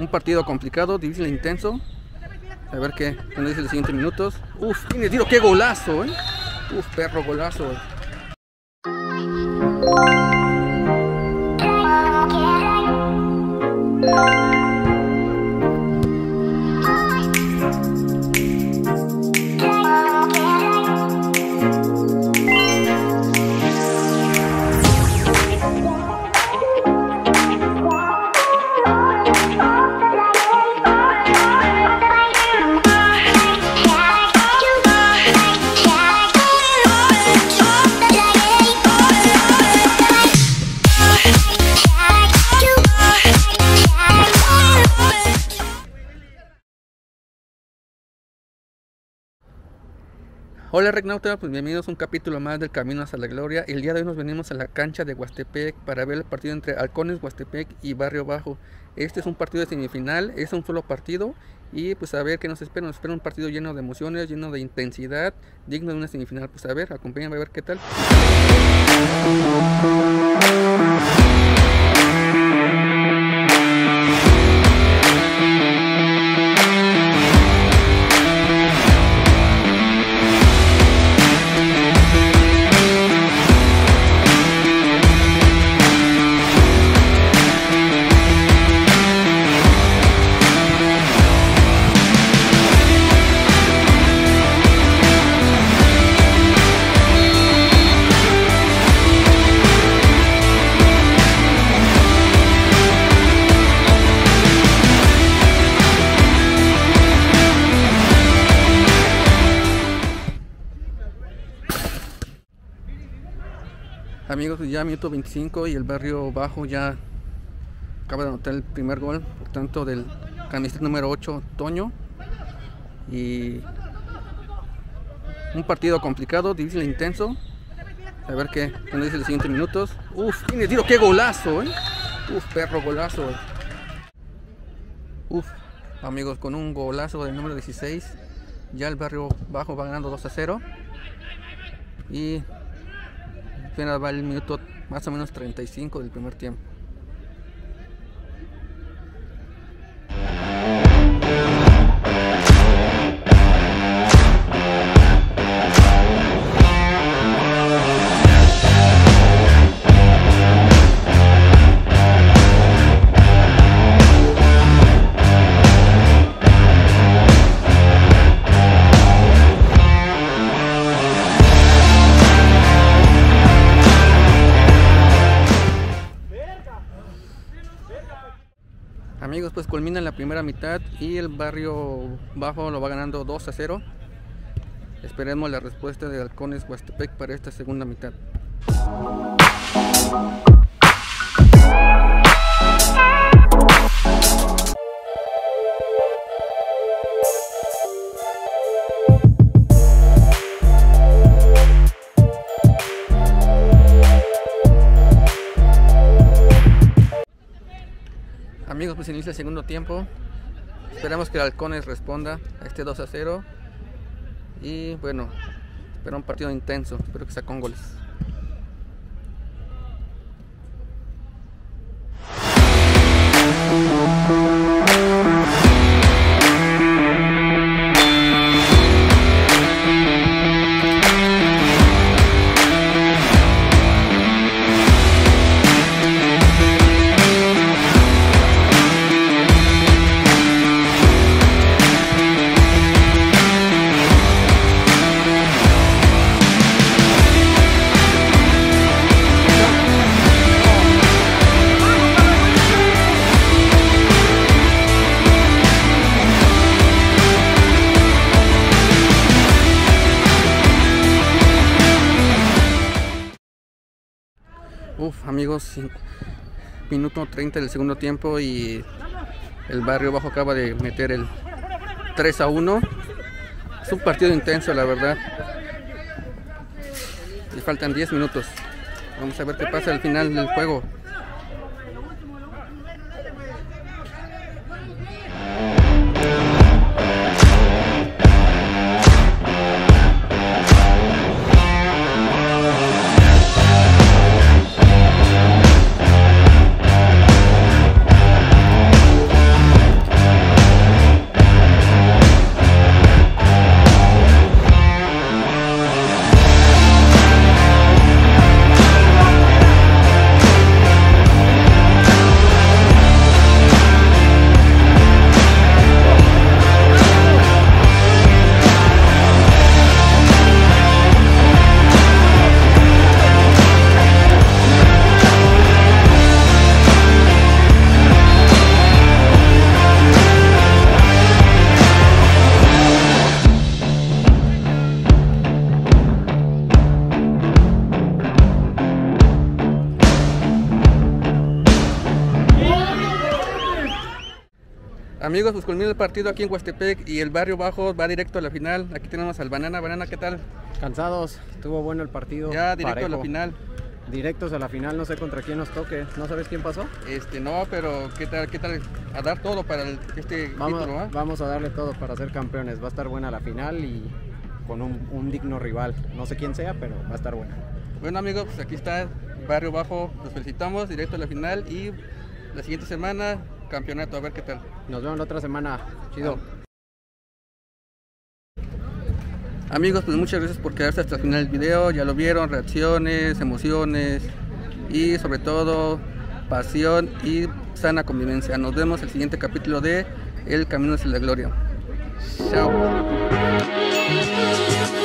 Un partido complicado, difícil e intenso. A ver qué nos dice los siguientes minutos. Uf, tiene tiro, qué golazo, Uf, perro golazo. Hola Regnauta, pues bienvenidos a un capítulo más del Camino hacia la Gloria. El día de hoy nos venimos a la cancha de Huastepec para ver el partido entre Halcones Huastepec y Barrio Bajo. Este es un partido de semifinal, es un solo partido y pues a ver qué nos espera. Nos espera un partido lleno de emociones, lleno de intensidad, digno de una semifinal. Pues a ver, acompáñame a ver qué tal. Amigos, ya minuto 25 y el Barrio Bajo ya acaba de anotar el primer gol, por tanto del camiseta número 8, Toño. Y un partido complicado, difícil e intenso. A ver qué nos dice los siguientes minutos. Uf, tiene tiro, qué golazo, Uf, perro golazo. Uf, amigos, con un golazo del número 16, ya el Barrio Bajo va ganando 2-0. Y apenas va el minuto más o menos 35 del primer tiempo. Amigos, pues culmina la primera mitad y el Barrio Bajo lo va ganando 2-0. Esperemos la respuesta de Halcones Huastepec para esta segunda mitad. Amigos, pues inicia el segundo tiempo. Esperamos que el Halcones responda a este 2-0. Y bueno, espera un partido intenso. Espero que sea con goles. Uf, amigos, minuto 30 del segundo tiempo y el Barrio Bajo acaba de meter el 3-1. Es un partido intenso, la verdad. Y faltan 10 minutos. Vamos a ver qué pasa al final del juego. Amigos, pues culmina el partido aquí en Huastepec y el Barrio Bajo va directo a la final. Aquí tenemos al Banana. Banana, ¿qué tal? Cansados, estuvo bueno el partido. Ya directo parejo. a la final. Directos a la final, no sé contra quién nos toque. ¿No sabes quién pasó? No, pero ¿qué tal? A dar todo para título, ¿ah? Vamos a darle todo para ser campeones. Va a estar buena la final y con un digno rival. No sé quién sea, pero va a estar buena. Bueno, amigos, pues aquí está Barrio Bajo. Los felicitamos, directo a la final y la siguiente semana campeonato, a ver qué tal. Nos vemos la otra semana. Chido. Amigos, pues muchas gracias por quedarse hasta el final del video. Ya lo vieron, reacciones, emociones y sobre todo pasión y sana convivencia. Nos vemos en el siguiente capítulo de El Camino hacia la Gloria. Chao.